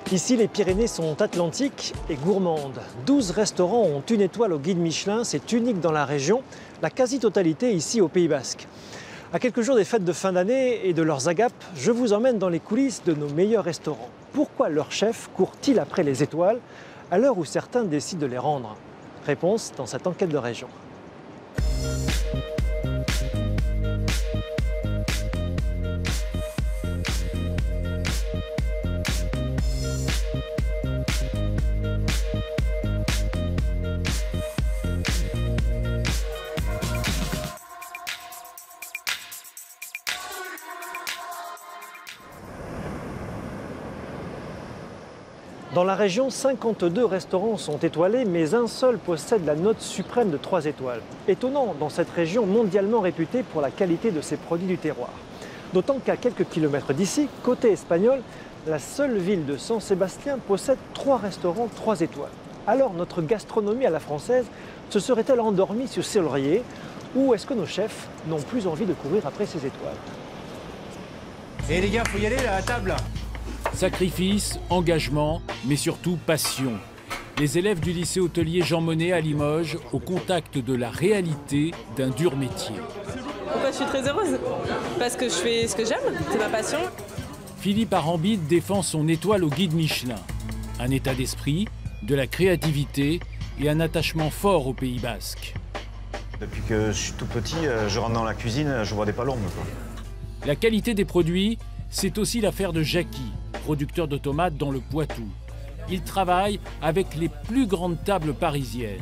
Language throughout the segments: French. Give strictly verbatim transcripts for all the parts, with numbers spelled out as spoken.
Ici, les Pyrénées sont atlantiques et gourmandes. douze restaurants ont une étoile au guide Michelin, c'est unique dans la région, la quasi-totalité ici au Pays Basque. À quelques jours des fêtes de fin d'année et de leurs agapes, je vous emmène dans les coulisses de nos meilleurs restaurants. Pourquoi leurs chefs courent-ils après les étoiles à l'heure où certains décident de les rendre? Réponse dans cette enquête de région. Dans la région, cinquante-deux restaurants sont étoilés, mais un seul possède la note suprême de trois étoiles. Étonnant dans cette région mondialement réputée pour la qualité de ses produits du terroir. D'autant qu'à quelques kilomètres d'ici, côté espagnol, la seule ville de San Sébastien possède trois restaurants trois étoiles. Alors notre gastronomie à la française se serait-elle endormie sur ses lauriers, ou est-ce que nos chefs n'ont plus envie de courir après ces étoiles? Et les gars, faut y aller là, à table. Sacrifice, engagement, mais surtout passion. Les élèves du lycée hôtelier Jean Monnet à Limoges, au contact de la réalité d'un dur métier. Pourquoi je suis très heureuse? Parce que je fais ce que j'aime, c'est ma passion. Philippe Arambide défend son étoile au guide Michelin. Un état d'esprit, de la créativité et un attachement fort au Pays Basque. Depuis que je suis tout petit, je rentre dans la cuisine, je vois des palombes. La qualité des produits, c'est aussi l'affaire de Jackie, producteur de tomates dans le Poitou. Il travaille avec les plus grandes tables parisiennes.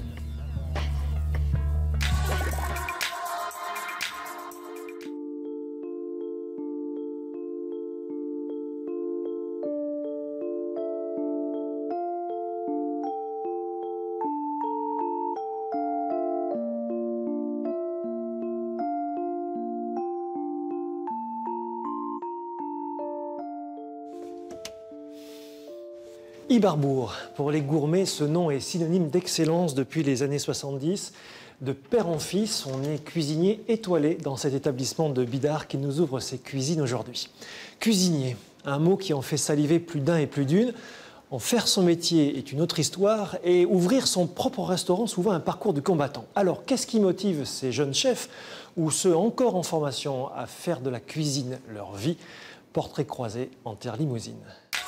Ibarbourg, pour les gourmets, ce nom est synonyme d'excellence depuis les années soixante-dix. De père en fils, on est cuisinier étoilé dans cet établissement de Bidart qui nous ouvre ses cuisines aujourd'hui. Cuisinier, un mot qui en fait saliver plus d'un et plus d'une. En faire son métier est une autre histoire et ouvrir son propre restaurant, souvent un parcours du combattant. Alors, qu'est-ce qui motive ces jeunes chefs ou ceux encore en formation à faire de la cuisine leur vie? Portrait croisé en terre limousine.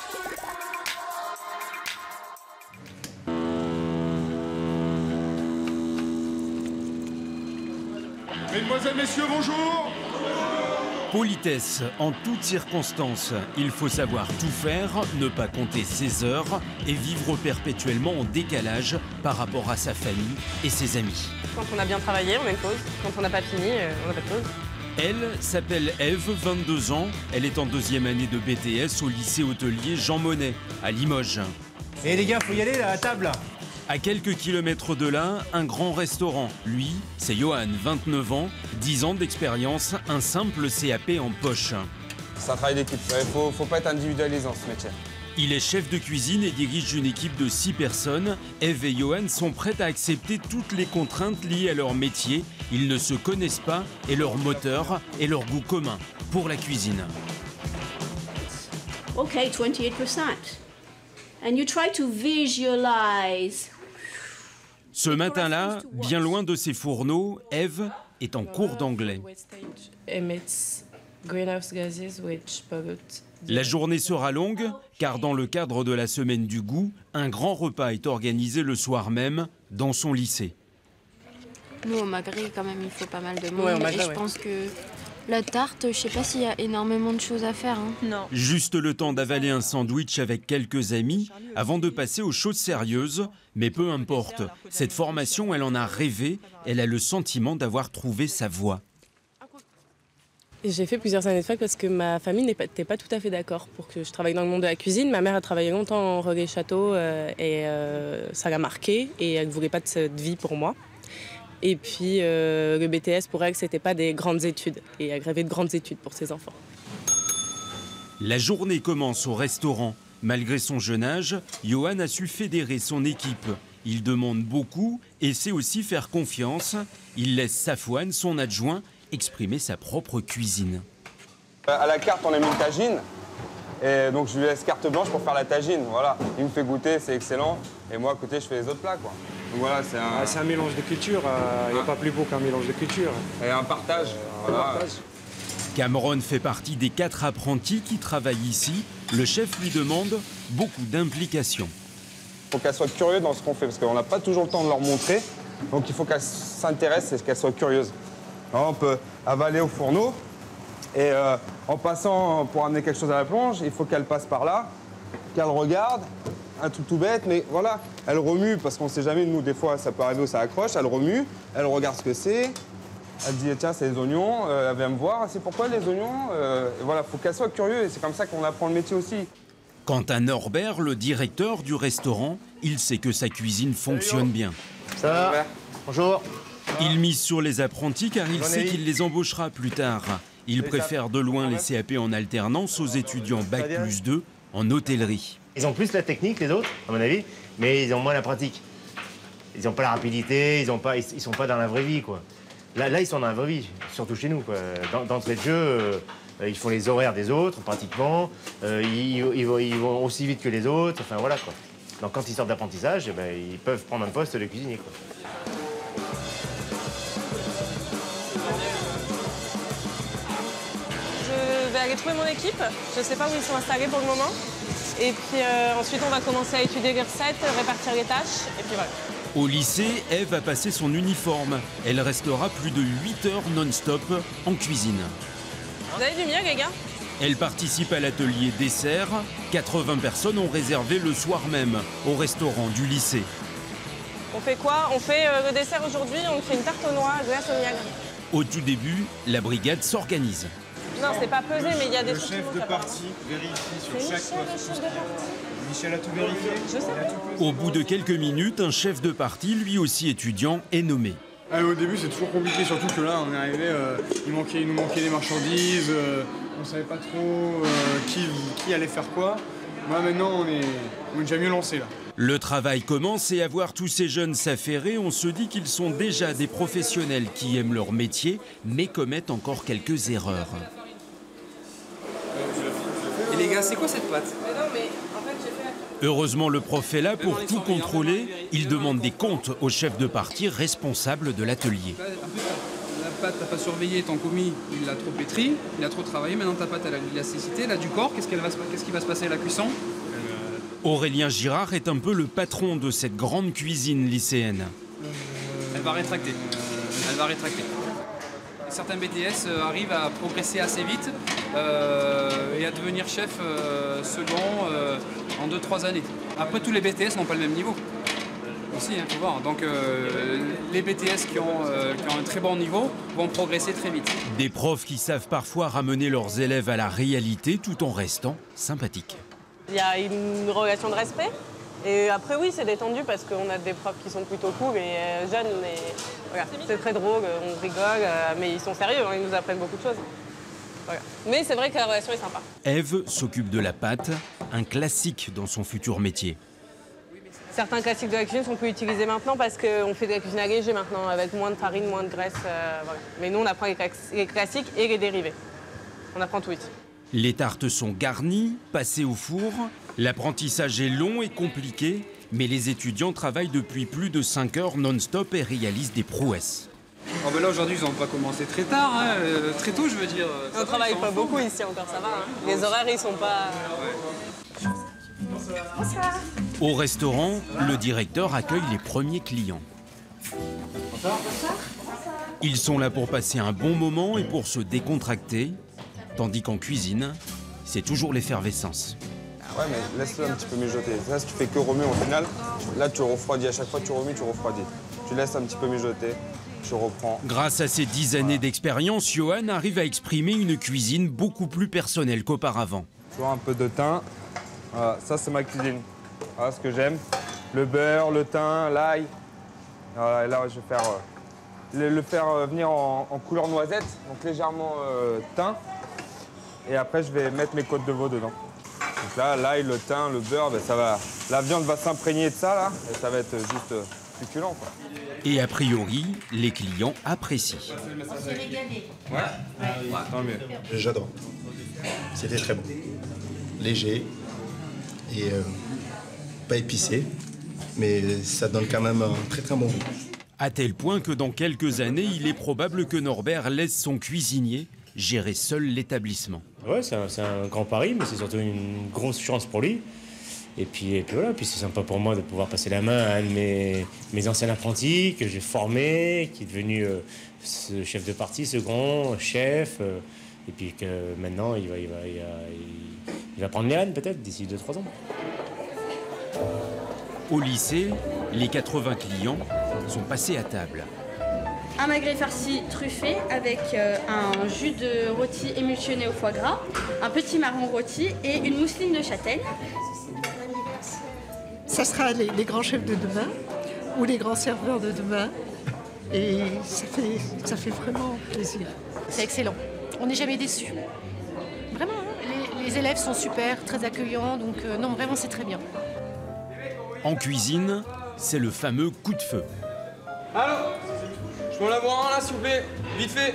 Mesdemoiselles, messieurs, bonjour. Politesse en toutes circonstances. Il faut savoir tout faire, ne pas compter ses heures et vivre perpétuellement en décalage par rapport à sa famille et ses amis. Quand on a bien travaillé, on a une pause. Quand on n'a pas fini, on n'a pas de pause. Elle s'appelle Ève, vingt-deux ans. Elle est en deuxième année de B T S au lycée hôtelier Jean Monnet, à Limoges. Et les gars, faut y aller là, à table. À quelques kilomètres de là, un grand restaurant. Lui, c'est Johan, vingt-neuf ans, dix ans d'expérience, un simple C A P en poche. C'est un travail d'équipe, il faut, faut pas être individualisant ce métier. Il est chef de cuisine et dirige une équipe de six personnes. Ève et Johan sont prêts à accepter toutes les contraintes liées à leur métier. Ils ne se connaissent pas et leur moteur et leur goût commun pour la cuisine. Ok, vingt-huit pour cent. And you try to visualize. Ce matin-là, bien loin de ses fourneaux, Ève est en cours d'anglais. La journée sera longue, car dans le cadre de la semaine du goût, un grand repas est organisé le soir même dans son lycée. Nous, au Maghreb, quand même, il faut pas mal de monde. Ouais, au Maghreb, et je ouais. pense que la tarte, je sais pas s'il y a énormément de choses à faire. Hein. Non. Juste le temps d'avaler un sandwich avec quelques amis avant de passer aux choses sérieuses. Mais peu importe, cette formation, elle en a rêvé. Elle a le sentiment d'avoir trouvé sa voie. J'ai fait plusieurs années de fac parce que ma famille n'était pas tout à fait d'accord pour que je travaille dans le monde de la cuisine. Ma mère a travaillé longtemps en relais château euh, et euh, ça l'a marqué et elle ne voulait pas de cette vie pour moi. Et puis euh, le B T S pour elle, c'était pas des grandes études et elle rêvait de grandes études pour ses enfants. La journée commence au restaurant. Malgré son jeune âge, Johan a su fédérer son équipe. Il demande beaucoup et sait aussi faire confiance. Il laisse Safouane, son adjoint, exprimer sa propre cuisine. À la carte, on a mis une tagine. Et donc je lui laisse carte blanche pour faire la tagine. Voilà. Il me fait goûter, c'est excellent. Et moi à côté, je fais les autres plats, quoi. Donc voilà, c'est un... Ah, c'est un mélange de culture. Il n'y a pas plus beau qu'un mélange de culture. Et un partage. Un Voilà. partage. Cameron fait partie des quatre apprentis qui travaillent ici. Le chef lui demande beaucoup d'implication. Il faut qu'elle soit curieuse dans ce qu'on fait, parce qu'on n'a pas toujours le temps de leur montrer. Donc il faut qu'elle s'intéresse et qu'elle soit curieuse. Alors, on peut avaler au fourneau. Et euh, en passant pour amener quelque chose à la plonge, il faut qu'elle passe par là, qu'elle regarde, un truc tout bête, mais voilà, elle remue, parce qu'on ne sait jamais, nous, des fois, ça peut arriver où ça accroche, elle remue, elle regarde ce que c'est, elle dit, tiens, c'est les oignons, euh, elle vient me voir, c'est pourquoi les oignons euh, et voilà, il faut qu'elle soit curieuse, et c'est comme ça qu'on apprend le métier aussi. Quant à Norbert, le directeur du restaurant, il sait que sa cuisine fonctionne bien. Ça va? Bonjour. Il mise sur les apprentis car il sait qu'il les embauchera plus tard. Il préfère de loin les C A P en alternance aux étudiants bac plus deux en hôtellerie. Ils ont plus la technique, les autres, à mon avis, mais ils ont moins la pratique. Ils n'ont pas la rapidité, ils ont pas, ils, ils sont pas dans la vraie vie, quoi. Là, là, ils sont dans la vraie vie, surtout chez nous, quoi. D'entrée de jeu, euh, ils font les horaires des autres, pratiquement. Euh, ils, ils, vont, ils vont aussi vite que les autres, enfin voilà, quoi. Donc quand ils sortent d'apprentissage, eh ben, ils peuvent prendre un poste de cuisinier, quoi. Je vais aller trouver mon équipe. Je ne sais pas où ils sont installés pour le moment. Et puis euh, ensuite, on va commencer à étudier les recettes, répartir les tâches. Et puis voilà. Au lycée, Ève a passé son uniforme. Elle restera plus de huit heures non-stop en cuisine. Vous avez du mieux, les gars? Elle participe à l'atelier dessert. quatre-vingts personnes ont réservé le soir même au restaurant du lycée. On fait quoi? On fait euh, le dessert aujourd'hui, on fait une tarte aux noix, glace au miel. Au tout début, la brigade s'organise. Non, c'est pas pesé, mais il y a des Le trucs chef qui de vont partie vérifie sur C'est chaque Michel, le poste. chef de partie. Michel a tout vérifié. Je sais. Au bout de quelques minutes, un chef de partie, lui aussi étudiant, est nommé. Ah, au début, c'est toujours compliqué, surtout que là, on est arrivé, euh, il, manquait, il nous manquait des marchandises, euh, on savait pas trop euh, qui, qui allait faire quoi. Moi, maintenant, on est, on est déjà mieux lancé là. Le travail commence et à voir tous ces jeunes s'affairer, on se dit qu'ils sont déjà des professionnels qui aiment leur métier, mais commettent encore quelques erreurs. Et les gars, c'est quoi cette pâte? Heureusement, le prof est là pour tout contrôler. Il demande des comptes au chef de partie responsable de l'atelier. La pâte, t'as pas surveillé, ton commis, il l'a trop pétri, il a trop travaillé. Maintenant, ta pâte, elle a de l'élasticité, elle a du corps. Qu'est-ce qu'elle va, qu'est-ce qui va se passer à la cuisson? Aurélien Girard est un peu le patron de cette grande cuisine lycéenne. Elle va rétracter. Elle va rétracter. Certains B T S euh, arrivent à progresser assez vite euh, et à devenir chef euh, second euh, en deux trois années. Après, tous les B T S n'ont pas le même niveau. Aussi, il hein, faut voir. Donc, euh, les B T S qui ont, euh, qui ont un très bon niveau vont progresser très vite. Des profs qui savent parfois ramener leurs élèves à la réalité tout en restant sympathiques. Il y a une relation de respect. Et après, oui, c'est détendu parce qu'on a des profs qui sont plutôt cool et euh, jeunes. Mais voilà, c'est très drôle, on rigole, euh, mais ils sont sérieux, hein, ils nous apprennent beaucoup de choses. Voilà. Mais c'est vrai que la relation est sympa. Ève s'occupe de la pâte, un classique dans son futur métier. Certains classiques de la cuisine sont plus utilisés maintenant parce qu'on fait de la cuisine allégée maintenant, avec moins de farine, moins de graisse. Euh, voilà. Mais nous, on apprend les classiques et les dérivés. On apprend tout vite. Les tartes sont garnies, passées au four. L'apprentissage est long et compliqué, mais les étudiants travaillent depuis plus de cinq heures non-stop et réalisent des prouesses. Oh ben là, aujourd'hui, ils n'ont pas commencé très tard, hein, euh, très tôt, je veux dire. On ne travaille pas beaucoup ici encore, ça va. Hein. Les horaires, ils sont pas... Bonsoir. Au restaurant, le directeur accueille les premiers clients. Bonsoir. Ils sont là pour passer un bon moment et pour se décontracter, tandis qu'en cuisine, c'est toujours l'effervescence. Ouais, mais laisse-le un petit peu mijoter. Là, si tu fais que remuer au final, là, tu refroidis. À chaque fois que tu remues, tu refroidis. Tu laisses un petit peu mijoter, tu reprends. Grâce à ses dix années d'expérience, Johan arrive à exprimer une cuisine beaucoup plus personnelle qu'auparavant. Tu vois, un peu de thym. Voilà, ça, c'est ma cuisine. Voilà ce que j'aime. Le beurre, le thym, l'ail. Voilà, et là, je vais faire, euh, le, le faire euh, venir en, en couleur noisette, donc légèrement euh, thym. Et après, je vais mettre mes côtes de veau dedans. Donc là, l'ail, le thym, le beurre, ben ça va, la viande va s'imprégner de ça, là, et ça va être juste euh, succulent, quoi. Et a priori, les clients apprécient. On s'est régalé. Ouais, ouais. Tant mieux. J'adore. C'était très bon. léger et euh, pas épicé, mais ça donne quand même un très très bon goût. À tel point que dans quelques années, il est probable que Norbert laisse son cuisinier gérer seul l'établissement. Ouais, c'est un, c'est un grand pari, mais c'est surtout une grosse chance pour lui. Et puis, et puis voilà, puis c'est sympa pour moi de pouvoir passer la main à un de mes, mes anciens apprentis que j'ai formé, qui est devenu euh, ce chef de partie, second, chef. Euh, et puis que maintenant, il va, il va, il va, il va prendre les rênes peut-être d'ici deux trois ans. Au lycée, les quatre-vingts clients sont passés à table. Un magret farci truffé avec euh, un jus de rôti émulsionné au foie gras, un petit marron rôti et une mousseline de châtaigne. Ça sera les, les grands chefs de demain ou les grands serveurs de demain. Et ça fait, ça fait vraiment plaisir. C'est excellent. On n'est jamais déçus. Vraiment, les, les élèves sont super, très accueillants. Donc euh, non, vraiment, c'est très bien. En cuisine, c'est le fameux coup de feu. Allô? Je peux en avoir un là, s'il vous plaît? Vite fait.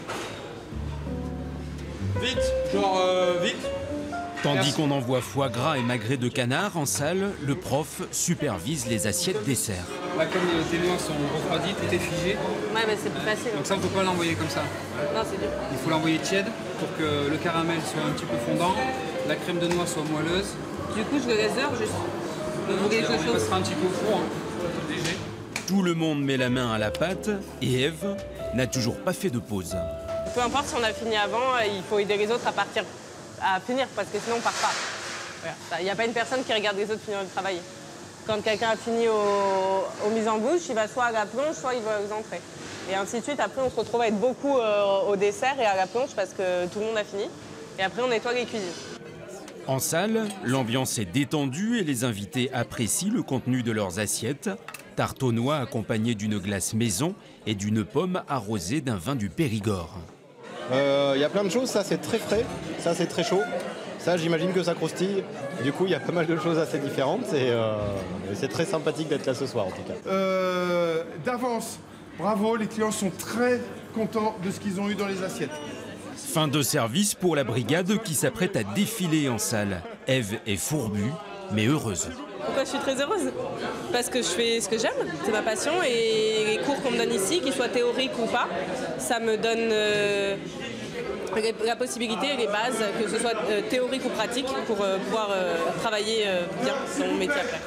Vite, genre euh, vite. Tandis Merci. qu'on envoie foie gras et magret de canard en salle, le prof supervise les assiettes dessert. Là, comme tes noix sont refroidies, tout est figé. Ouais, mais c'est plus facile. Donc ça, on ne peut pas l'envoyer comme ça. Non, c'est dur. Il faut l'envoyer tiède pour que le caramel soit un petit peu fondant, la crème de noix soit moelleuse. Du coup, je le réserve juste. Donc, Vous voulez quelque on chose passera un petit peu au four, hein, léger. Tout le monde met la main à la pâte et Ève n'a toujours pas fait de pause. Peu importe si on a fini avant, il faut aider les autres à partir, à finir, parce que sinon on part pas. Il n'y a pas une personne qui regarde les autres finir le travail. Quand quelqu'un a fini au, aux mises en bouche, il va soit à la plonge, soit il va aux entrées. Et ainsi de suite. Après, on se retrouve à être beaucoup euh, au dessert et à la plonge parce que tout le monde a fini. Et après, on nettoie les cuisines. En salle, l'ambiance est détendue et les invités apprécient le contenu de leurs assiettes. Tarte aux noix accompagnée d'une glace maison et d'une pomme arrosée d'un vin du Périgord. Il euh, y a plein de choses, ça c'est très frais, ça c'est très chaud. Ça j'imagine que ça croustille. Du coup il y a pas mal de choses assez différentes et euh, c'est très sympathique d'être là ce soir en tout cas. Euh, D'avance, bravo, les clients sont très contents de ce qu'ils ont eu dans les assiettes. Fin de service pour la brigade qui s'apprête à défiler en salle. Ève est fourbue, mais heureuse. Pourquoi je suis très heureuse? Parce que je fais ce que j'aime, c'est ma passion, et les cours qu'on me donne ici, qu'ils soient théoriques ou pas, ça me donne euh, la possibilité et les bases, que ce soit euh, théorique ou pratique, pour euh, pouvoir euh, travailler euh, bien dans mon métier après.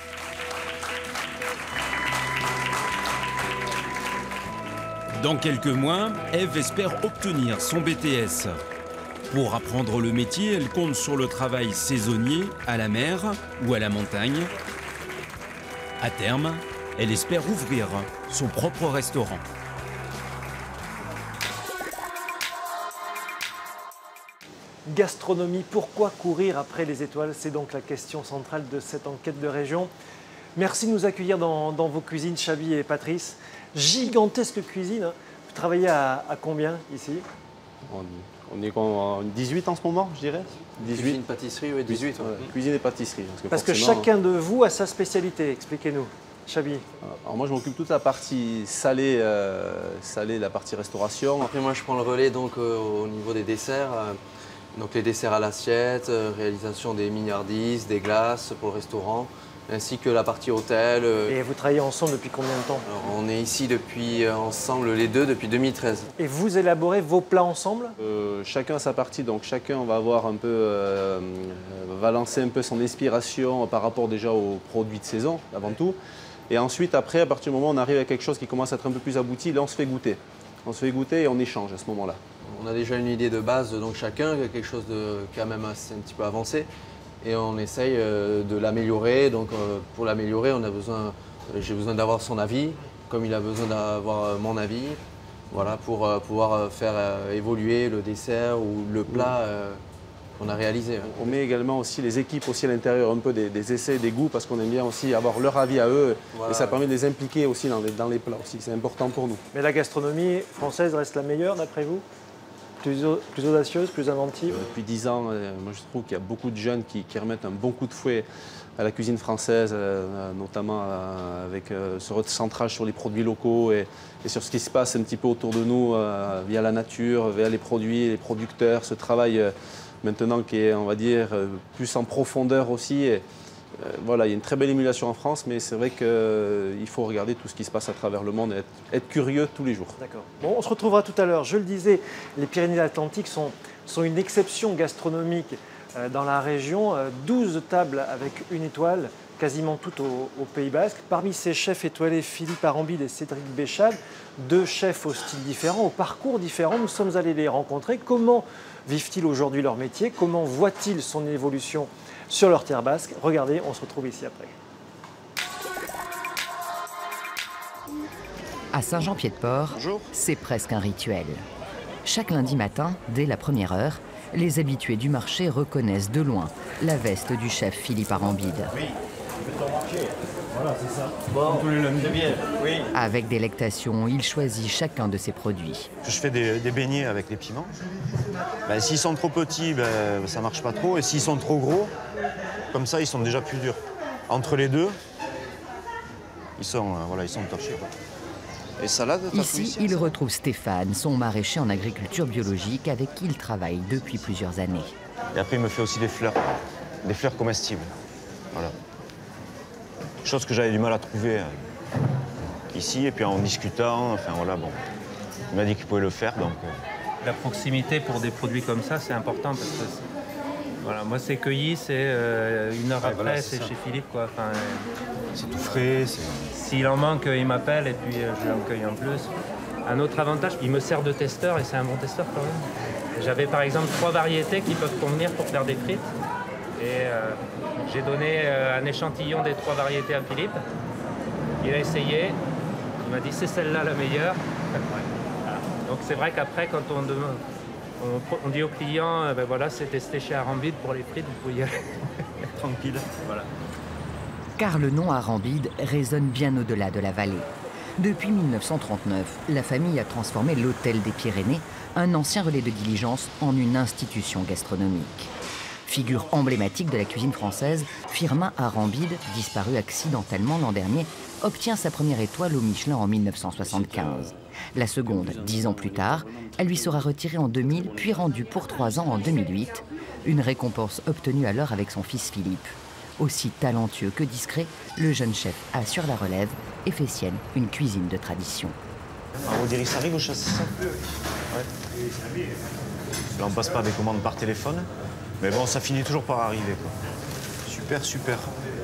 Dans quelques mois, Ève espère obtenir son B T S. Pour apprendre le métier, elle compte sur le travail saisonnier à la mer ou à la montagne. À terme, elle espère ouvrir son propre restaurant. Gastronomie, pourquoi courir après les étoiles? C'est donc la question centrale de cette enquête de région. Merci de nous accueillir dans, dans vos cuisines, Chabi et Patrice. Gigantesque cuisine. Vous travaillez à, à combien ici? On, on est en dix-huit en ce moment, je dirais. dix-huit. Cuisine, pâtisserie, oui, dix-huit. Ouais. Cuisine et pâtisserie. Parce que, parce que chacun de vous a sa spécialité. Expliquez-nous. Chabi. Alors moi, je m'occupe toute la partie salée, euh, salée, la partie restauration. Après, moi, je prends le relais donc, euh, au niveau des desserts. Euh, donc les desserts à l'assiette, euh, réalisation des mignardises, des glaces pour le restaurant, ainsi que la partie hôtel. Euh. Et vous travaillez ensemble depuis combien de temps? Alors, on est ici depuis, euh, ensemble, les deux, depuis deux mille treize. Et vous élaborez vos plats ensemble? euh, Chacun sa partie, donc chacun va avoir un peu, euh, va lancer un peu son inspiration par rapport déjà aux produits de saison, avant tout. Et ensuite, après, à partir du moment où on arrive à quelque chose qui commence à être un peu plus abouti, là, on se fait goûter. On se fait goûter et on échange à ce moment-là. On a déjà une idée de base, donc chacun, quelque chose de quand même assez, un petit peu avancé. Et on essaye euh, de l'améliorer. Donc euh, pour l'améliorer, on a besoin, euh, j'ai besoin d'avoir son avis, comme il a besoin d'avoir euh, mon avis, voilà, pour euh, pouvoir euh, faire euh, évoluer le dessert ou le plat euh, qu'on a réalisé. Hein. On met également aussi les équipes aussi à l'intérieur, un peu des, des essais, des goûts, parce qu'on aime bien aussi avoir leur avis à eux. Voilà. Et ça permet de les impliquer aussi dans les, dans les plats aussi. C'est important pour nous. Mais la gastronomie française reste la meilleure d'après vous? Plus, plus audacieuse, plus inventive? Depuis dix ans, euh, moi je trouve qu'il y a beaucoup de jeunes qui, qui remettent un bon coup de fouet à la cuisine française, euh, notamment euh, avec euh, ce recentrage sur les produits locaux et, et sur ce qui se passe un petit peu autour de nous, euh, via la nature, via les produits, les producteurs, ce travail euh, maintenant qui est, on va dire, plus en profondeur aussi. Et, euh, voilà, il y a une très belle émulation en France, mais c'est vrai qu'il euh, faut regarder tout ce qui se passe à travers le monde et être, être curieux tous les jours. D'accord. Bon, on se retrouvera tout à l'heure. Je le disais, les Pyrénées-Atlantiques sont, sont une exception gastronomique euh, dans la région. Euh, douze tables avec une étoile, quasiment toutes au, au Pays Basque. Parmi ces chefs étoilés, Philippe Arambide et Cédric Béchade, deux chefs au style différent, au parcours différent. Nous sommes allés les rencontrer. Comment vivent-ils aujourd'hui leur métier? Comment voient-ils son évolution sur leur terre basque? Regardez, on se retrouve ici après. À Saint-Jean-Pied-de-Port, c'est presque un rituel. Chaque lundi matin, dès la première heure, les habitués du marché reconnaissent de loin la veste du chef Philippe Arambide. Oui, je vais marché. Voilà, c'est ça. Bon, c'est bien, oui. Avec délectation, il choisit chacun de ses produits. Je fais des, des beignets avec les piments. Ben, s'ils sont trop petits, ben, ça ne marche pas trop. Et s'ils sont trop gros, comme ça, ils sont déjà plus durs. Entre les deux, ils sont, euh, voilà, ils sont torchés, quoi. Et salade, Ici, il retrouve Stéphane, son maraîcher en agriculture biologique avec qui il travaille depuis plusieurs années. Et après, il me fait aussi des fleurs, des fleurs comestibles. Voilà. Chose que j'avais du mal à trouver euh, ici. Et puis en discutant, enfin voilà, bon, il m'a dit qu'il pouvait le faire, donc... Euh... La proximité pour des produits comme ça, c'est important parce que... Voilà, moi, c'est cueilli, c'est euh, une heure ouais, après, voilà, c'est chez Philippe, quoi. Enfin, c'est tout frais. S'il en manque, il m'appelle et puis euh, je l'en cueille en plus. Un autre avantage, il me sert de testeur et c'est un bon testeur quand même. J'avais par exemple trois variétés qui peuvent convenir pour faire des frites. Et euh, j'ai donné euh, un échantillon des trois variétés à Philippe. Il a essayé, il m'a dit c'est celle-là la meilleure. Voilà. Donc c'est vrai qu'après, quand on demande... On dit aux clients, ben voilà, c'est testé chez Arambide pour les frites, vous pouvez y aller tranquille. Voilà. Car le nom Arambide résonne bien au-delà de la vallée. Depuis mille neuf cent trente-neuf, la famille a transformé l'hôtel des Pyrénées, un ancien relais de diligence, en une institution gastronomique. Figure emblématique de la cuisine française, Firmin Arambide, disparu accidentellement l'an dernier, obtient sa première étoile au Michelin en mille neuf cent soixante-quinze. La seconde, dix ans plus tard, elle lui sera retirée en deux mille, puis rendue pour trois ans en deux mille huit. Une récompense obtenue alors avec son fils Philippe. Aussi talentueux que discret, le jeune chef assure la relève et fait sienne une cuisine de tradition. Ah, vous direz, ça arrive au chasse, c'est ça? Ouais. Là, on passe par des commandes par téléphone, mais bon, ça finit toujours par arriver, quoi. Super, super.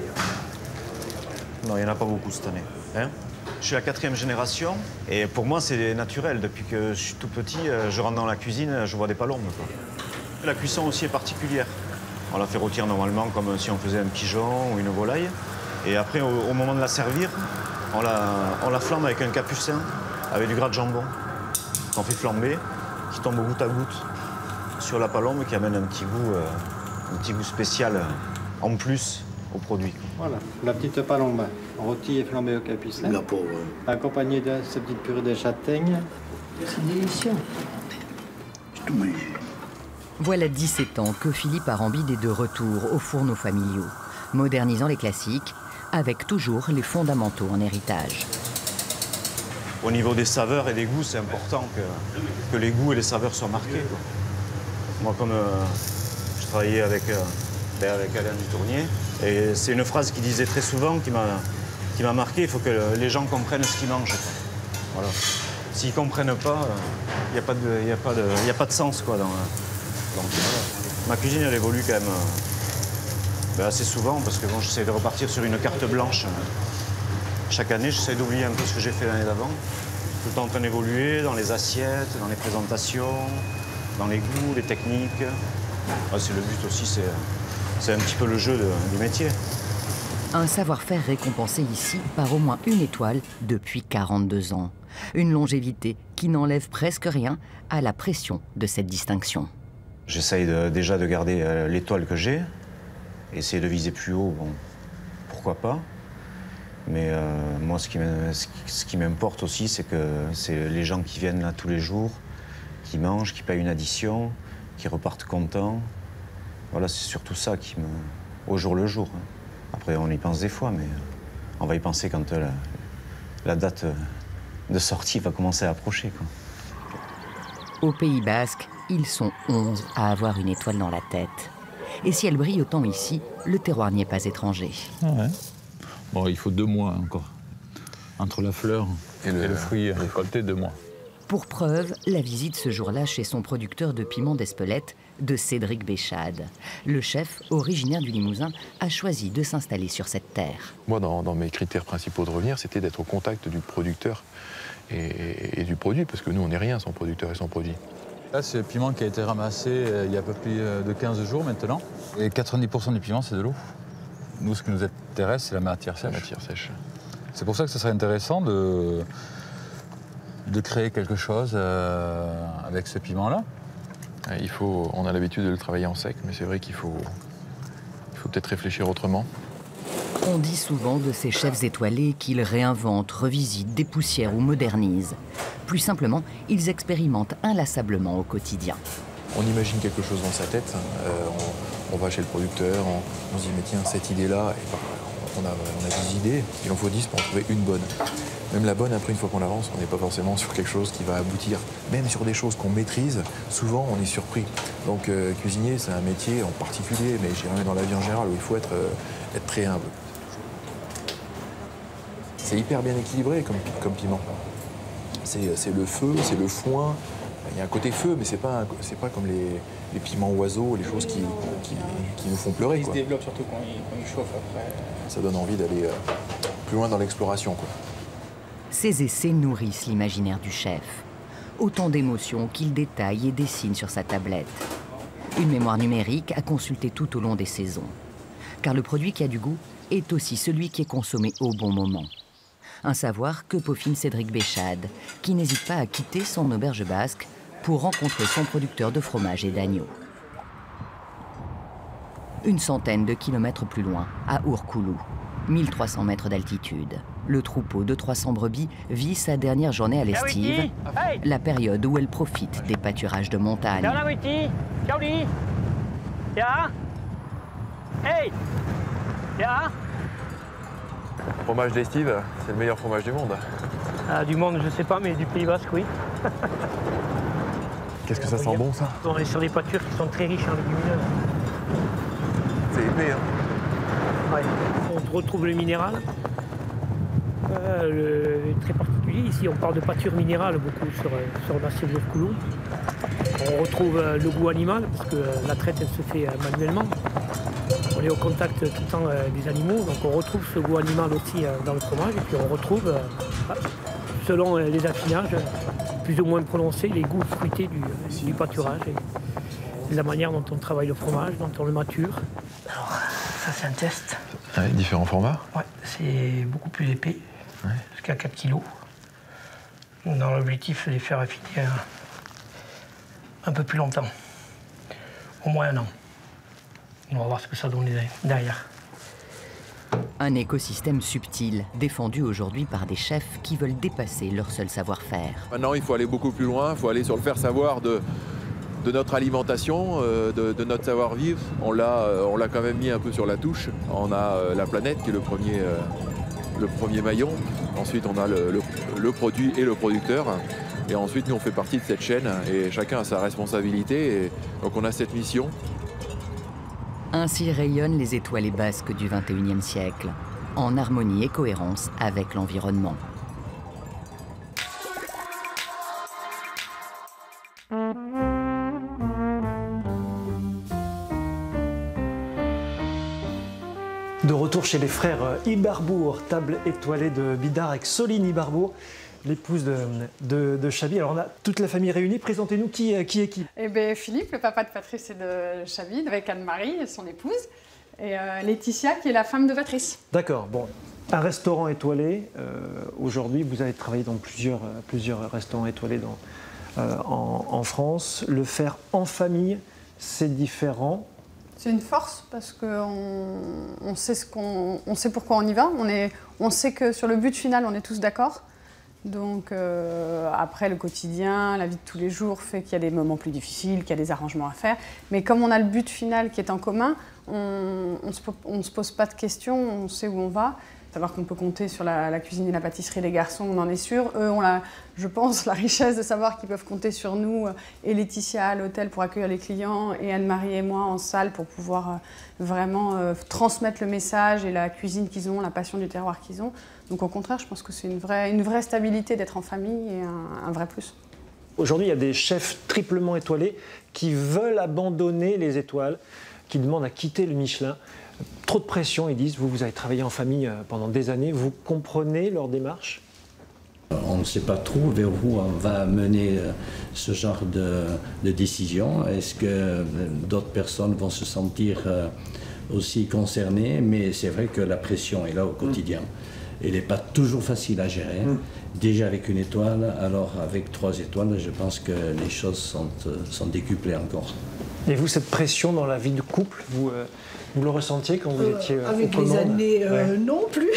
Non, il n'y en a pas beaucoup cette année. Hein? Je suis la quatrième génération et pour moi, c'est naturel. Depuis que je suis tout petit, je rentre dans la cuisine, je vois des palombes, quoi. La cuisson aussi est particulière. On la fait rôtir normalement comme si on faisait un pigeon ou une volaille. Et après, au, au moment de la servir, on la, on la flambe avec un capucin, avec du gras de jambon qu'on fait flamber, qui tombe goutte à goutte sur la palombe, qui amène un petit goût, euh, un petit goût spécial euh, en plus au produit. Voilà, la petite palombe rôtie et flambée au capucin. La pauvre. Accompagnée de cette petite purée de châtaigne. C'est délicieux. Je te mange. Voilà dix-sept ans que Philippe Arambide est de retour aux fourneaux familiaux, modernisant les classiques, avec toujours les fondamentaux en héritage. Au niveau des saveurs et des goûts, c'est important que, que les goûts et les saveurs soient marqués, quoi. Moi, comme euh, je travaillais avec, euh, ben avec Alain Dutournier, et c'est une phrase qu'il disait très souvent, qui m'a qui m'a marqué, il faut que les gens comprennent ce qu'ils mangent, quoi. Voilà. S'ils ne comprennent pas, il n'y a, a, a, a pas de sens, quoi, dans, donc, voilà. Ma cuisine, elle évolue quand même euh, ben assez souvent, parce que bon, j'essaie de repartir sur une carte blanche. Chaque année, j'essaie d'oublier un peu ce que j'ai fait l'année d'avant. Tout le temps en train d'évoluer dans les assiettes, dans les présentations, dans les goûts, les techniques. Ouais, c'est le but aussi, c'est un petit peu le jeu de, du métier. Un savoir-faire récompensé ici par au moins une étoile depuis quarante-deux ans. Une longévité qui n'enlève presque rien à la pression de cette distinction. J'essaye de, déjà de garder euh, l'étoile que j'ai. Essayer de viser plus haut, bon, pourquoi pas. Mais euh, moi, ce qui m'importe aussi, c'est que c'est les gens qui viennent là tous les jours, qui mangent, qui payent une addition, qui repartent contents. Voilà, c'est surtout ça qui me... au jour le jour. Après, on y pense des fois, mais on va y penser quand la, la date de sortie va commencer à approcher, quoi. Au Pays Basque, Ils sont onze à avoir une étoile dans la tête. Et si elle brille autant ici, le terroir n'y est pas étranger. Ouais. Bon, il faut deux mois encore. Entre la fleur et le, et le fruit récolté, deux mois. Pour preuve, la visite ce jour-là chez son producteur de piment d'Espelette, de Cédric Béchade. Le chef, originaire du Limousin, a choisi de s'installer sur cette terre. Moi, dans, dans mes critères principaux de revenir, c'était d'être au contact du producteur et, et, et du produit, parce que nous, on n'est rien sans producteur et sans produit. Là, c'est le piment qui a été ramassé euh, il y a un peu plus de quinze jours maintenant. Et quatre-vingt-dix pour cent du piment, c'est de l'eau. Nous, ce qui nous intéresse, c'est la matière sèche. La matière sèche. C'est pour ça que ce serait intéressant de, de créer quelque chose euh, avec ce piment-là. Il faut, on a l'habitude de le travailler en sec, mais c'est vrai qu'il faut, il faut peut-être réfléchir autrement. On dit souvent de ces chefs étoilés qu'ils réinventent, revisitent, dépoussièrent ou modernisent. Plus simplement, ils expérimentent inlassablement au quotidien. On imagine quelque chose dans sa tête, euh, on, on va chez le producteur, on, on se dit mais tiens, cette idée-là, et ben, on, a, on a des idées, il en faut dix pour en trouver une bonne. Même la bonne, après, une fois qu'on avance, on n'est pas forcément sur quelque chose qui va aboutir. Même sur des choses qu'on maîtrise, souvent, on est surpris. Donc, euh, cuisinier, c'est un métier en particulier, mais j'irais dans la vie en général, où il faut être, euh, être très humble. C'est hyper bien équilibré comme, comme piment. C'est le feu, c'est le foin. Il y a un côté feu, mais c'est pas, pas comme les, les piments oiseaux, les choses qui, qui, qui nous font pleurer. Ils quoi. se développent surtout quand ils, quand ils chauffent après. Ça donne envie d'aller euh, plus loin dans l'exploration, quoi. Ces essais nourrissent l'imaginaire du chef. Autant d'émotions qu'il détaille et dessine sur sa tablette. Une mémoire numérique à consulter tout au long des saisons. Car le produit qui a du goût est aussi celui qui est consommé au bon moment. Un savoir que peaufine Cédric Béchade, qui n'hésite pas à quitter son auberge basque pour rencontrer son producteur de fromage et d'agneau. Une centaine de kilomètres plus loin, à Ourkoulou, mille trois cents mètres d'altitude, le troupeau de trois cents brebis vit sa dernière journée à l'estive, la période où elle profite des pâturages de montagne. Fromage d'estive, c'est le meilleur fromage du monde. Ah, du monde, je sais pas, mais du Pays Basque, oui. Qu'est-ce que ça sent bon, ça? On est sur des pâtures qui sont très riches en légumineuses. C'est épais, hein? Ouais. On retrouve le minéral, euh, le, très particulier. Ici, on parle de pâture minérale beaucoup sur, sur l'assiette de Koulou. On retrouve euh, le goût animal, parce que euh, la traite, elle se fait euh, manuellement. On est au contact tout le temps euh, des animaux, donc on retrouve ce goût animal aussi euh, dans le fromage. Et puis on retrouve, euh, selon euh, les affinages, plus ou moins prononcés, les goûts fruités du, euh, du pâturage. Et la manière dont on travaille le fromage, dont on le mature. Alors, ça c'est un test. Ouais, différents formats? Ouais, c'est beaucoup plus épais, ouais. Jusqu'à quatre kilos. Dans l'objectif, c'est de les faire affiner un, un peu plus longtemps, au moins un an. On va voir ce que ça donne derrière. Un écosystème subtil, défendu aujourd'hui par des chefs qui veulent dépasser leur seul savoir-faire. Maintenant, il faut aller beaucoup plus loin, il faut aller sur le faire savoir de, de notre alimentation, euh, de, de notre savoir-vivre. On l'a euh, on l'a quand même mis un peu sur la touche. On a euh, la planète qui est le premier, euh, le premier maillon. Ensuite, on a le, le, le produit et le producteur. Et ensuite, nous, on fait partie de cette chaîne et chacun a sa responsabilité. Et donc, on a cette mission. Ainsi rayonnent les étoilés basques du vingt et unième siècle, en harmonie et cohérence avec l'environnement. De retour chez les frères Ibarbour, table étoilée de Bidart avec Soline Ibarbour, l'épouse de, de, de Chabi. Alors on a toute la famille réunie. Présentez-nous qui, qui est qui. Eh bien Philippe, le papa de Patrice et de Chabi, avec Anne-Marie, son épouse, et euh, Laetitia, qui est la femme de Patrice. D'accord, bon. Un restaurant étoilé. Euh, Aujourd'hui, vous avez travaillé dans plusieurs, plusieurs restaurants étoilés dans, euh, en, en France. Le faire en famille, c'est différent. C'est une force parce qu'on on sait, ce qu'on, on sait pourquoi on y va. On, est, on sait que sur le but final, on est tous d'accord. Donc euh, après, le quotidien, la vie de tous les jours fait qu'il y a des moments plus difficiles, qu'il y a des arrangements à faire. Mais comme on a le but final qui est en commun, on ne se, se pose pas de questions, on sait où on va. savoir qu'on peut compter sur la, la cuisine et la pâtisserie des garçons, on en est sûr. Eux ont, la, je pense, la richesse de savoir qu'ils peuvent compter sur nous et Laetitia à l'hôtel pour accueillir les clients et Anne-Marie et moi en salle pour pouvoir vraiment euh, transmettre le message et la cuisine qu'ils ont, la passion du terroir qu'ils ont. Donc au contraire, je pense que c'est une vraie, une vraie stabilité d'être en famille et un, un vrai plus. Aujourd'hui, il y a des chefs triplement étoilés qui veulent abandonner les étoiles, qui demandent à quitter le Michelin. Trop de pression, ils disent, vous, vous avez travaillé en famille pendant des années, vous comprenez leur démarche? On ne sait pas trop vers où on va mener ce genre de, de décision. Est-ce que d'autres personnes vont se sentir aussi concernées? Mais c'est vrai que la pression est là au quotidien. Elle n'est pas toujours facile à gérer. Mmh. Déjà avec une étoile, alors avec trois étoiles, je pense que les choses sont, sont décuplées encore. Et vous, cette pression dans la vie de couple, vous, euh, vous le ressentiez quand vous euh, étiez euh, avec aux les années, euh, ouais. Non plus,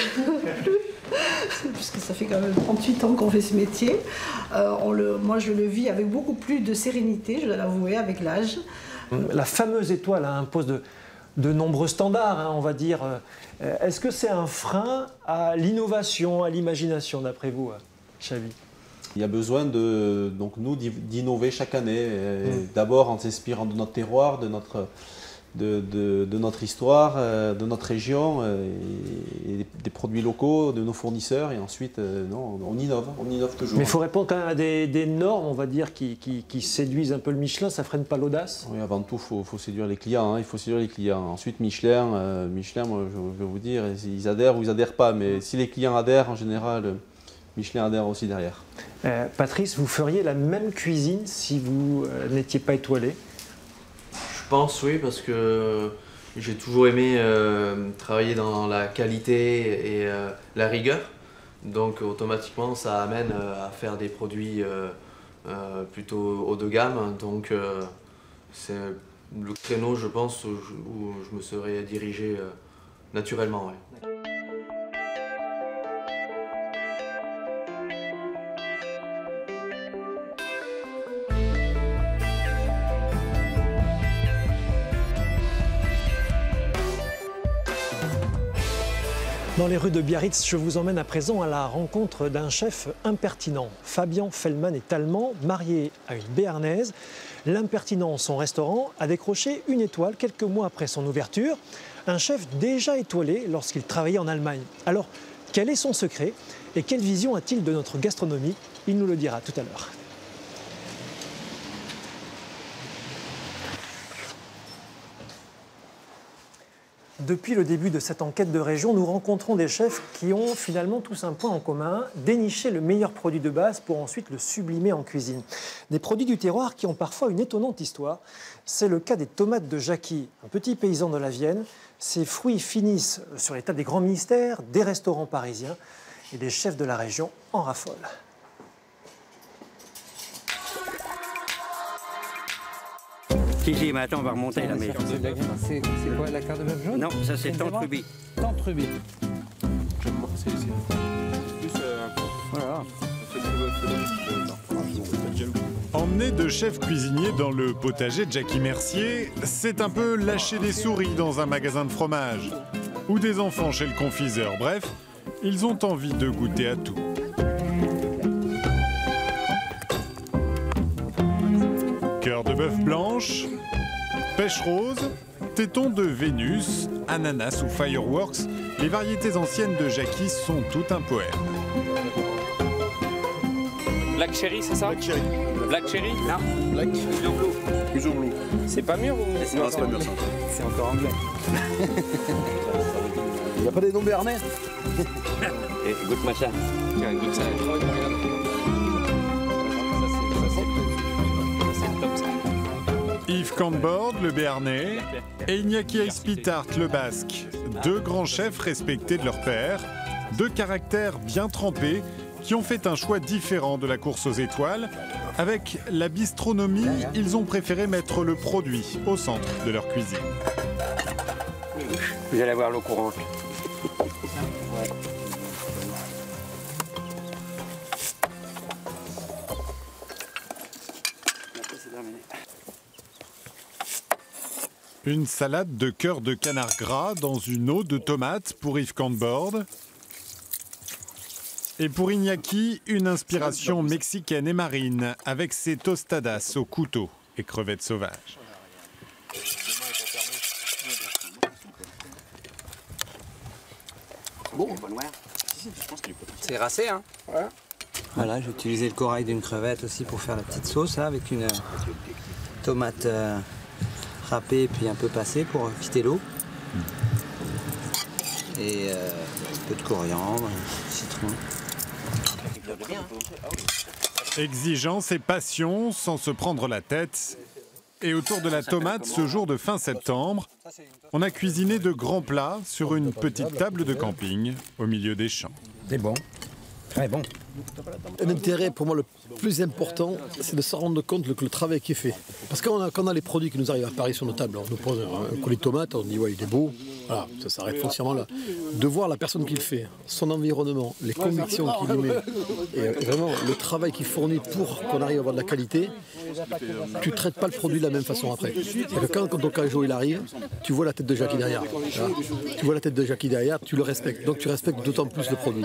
puisque ça fait quand même trente-huit ans qu'on fait ce métier. Euh, on le, moi, je le vis avec beaucoup plus de sérénité, je dois l'avouer, avec l'âge. La fameuse étoile hein, impose de, de nombreux standards, hein, on va dire. Est-ce que c'est un frein à l'innovation, à l'imagination, d'après vous, Xavi? Il y a besoin de, donc nous d'innover chaque année. Mmh. D'abord en s'inspirant de notre terroir, de notre, de, de, de notre histoire, de notre région, et, et des produits locaux, de nos fournisseurs. Et ensuite, non, on innove, on innove toujours. Mais il faut répondre quand même à des, des normes, on va dire, qui, qui, qui séduisent un peu le Michelin. Ça ne freine pas l'audace? Oui, avant tout, il faut, faut séduire les clients. Hein, il faut séduire les clients. Ensuite, Michelin, euh, Michelin, moi, je vais vous dire, ils adhèrent ou ils adhèrent pas. Mais si les clients adhèrent, en général, Michelin adhère aussi derrière. Euh, Patrice, vous feriez la même cuisine si vous euh, n'étiez pas étoilé? Je pense oui, parce que j'ai toujours aimé euh, travailler dans la qualité et euh, la rigueur. Donc automatiquement, ça amène euh, à faire des produits euh, euh, plutôt haut de gamme. Donc euh, c'est le créneau, je pense, où je, où je me serais dirigé euh, naturellement. Ouais. Dans les rues de Biarritz, je vous emmène à présent à la rencontre d'un chef impertinent. Fabian Fellman est allemand, marié à une béarnaise. L'impertinent, son restaurant, a décroché une étoile quelques mois après son ouverture. Un chef déjà étoilé lorsqu'il travaillait en Allemagne. Alors, quel est son secret et quelle vision a-t-il de notre gastronomie? Il nous le dira tout à l'heure. Depuis le début de cette enquête de région, nous rencontrons des chefs qui ont finalement tous un point en commun, dénicher le meilleur produit de base pour ensuite le sublimer en cuisine. Des produits du terroir qui ont parfois une étonnante histoire. C'est le cas des tomates de Jackie, un petit paysan de la Vienne. Ces fruits finissent sur les tables des grands ministères, des restaurants parisiens et des chefs de la région en raffolent. Si, si, mais attends, on va remonter là. Mais... C'est quoi la carte de bœuf jaune? Non, ça c'est Tente-Ruby. Tente-Ruby. C'est plus. Euh... Voilà. Emmener de chef cuisinier dans le potager de Jackie Mercier, c'est un peu lâcher des souris dans un magasin de fromage. Ou des enfants chez le confiseur. Bref, ils ont envie de goûter à tout. Cœur de bœuf blanche, pêche rose, téton de Vénus, ananas ou fireworks, les variétés anciennes de Jackie sont tout un poème. Black Cherry, c'est ça? Black Cherry. Black Cherry? Non. Black Fusion Blue. Fusion Blue. C'est pas mûr ou? Non, c'est pas mûr ça. C'est encore anglais. Il n'y a pas des noms béarnais? Et goûte-moi ça. Tiens, goûte ça. Yves Cambord, le béarnais, et Iñaki Espitart, le basque. Deux grands chefs respectés de leur père, deux caractères bien trempés qui ont fait un choix différent de la course aux étoiles. Avec la bistronomie, ils ont préféré mettre le produit au centre de leur cuisine. Vous allez avoir l'eau courante. Une salade de cœur de canard gras dans une eau de tomate pour Yves Cambord. Et pour Iñaki, une inspiration mexicaine et marine avec ses tostadas au couteau et crevettes sauvages. Bon, c'est racé, hein. Ouais. Voilà, j'ai utilisé le corail d'une crevette aussi pour faire la petite sauce, là, avec une tomate euh, râpée et puis un peu passée pour fitter l'eau. Et euh, un peu de coriandre, citron. Exigence et passion sans se prendre la tête. Et autour de la tomate, ce jour de fin septembre, on a cuisiné de grands plats sur une petite table de camping au milieu des champs. C'est bon, très bon. L'intérêt pour moi le plus important, c'est de se rendre compte que le travail qui est fait. Parce que quand on a, quand on a les produits qui nous arrivent à Paris sur nos tables, on nous pose un, un colis de tomates, on dit ouais il est beau, voilà, ça s'arrête foncièrement là. De voir la personne qui le fait, son environnement, les convictions qu'il y met, et vraiment le travail qu'il fournit pour qu'on arrive à avoir de la qualité, tu ne traites pas le produit de la même façon après. Que quand, quand ton cajo il arrive, tu vois la tête de Jackie derrière. Voilà. Tu vois la tête de Jackie derrière, tu le respectes, donc tu respectes d'autant plus le produit.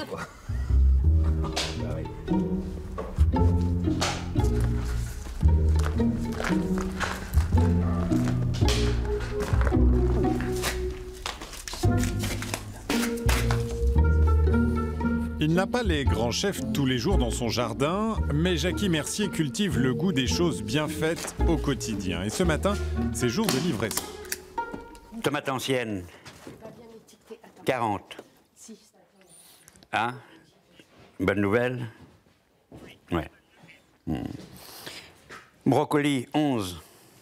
Il n'a pas les grands chefs tous les jours dans son jardin, mais Jackie Mercier cultive le goût des choses bien faites au quotidien. Et ce matin, c'est jour de livraison. Tomate ancienne, quarante. Ah, bonne nouvelle. Ouais. Hmm. Brocoli, onze.